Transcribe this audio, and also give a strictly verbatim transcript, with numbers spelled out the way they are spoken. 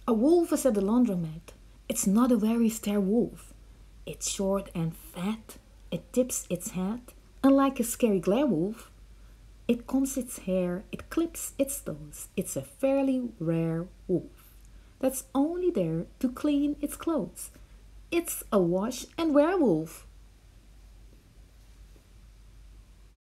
A wolf is at the laundromat. It's not a very stare wolf. It's short and fat. It tips its head, and like a scary glare wolf, it combs its hair, it clips its toes. It's a fairly rare wolf that's only there to clean its clothes. It's a wash and wear wolf.